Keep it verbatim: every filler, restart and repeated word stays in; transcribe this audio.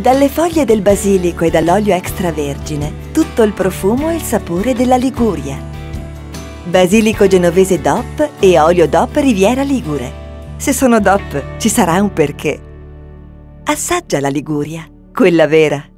Dalle foglie del basilico e dall'olio extravergine, tutto il profumo e il sapore della Liguria. Basilico genovese D O P e olio D O P Riviera Ligure. Se sono D O P, ci sarà un perché. Assaggia la Liguria, quella vera.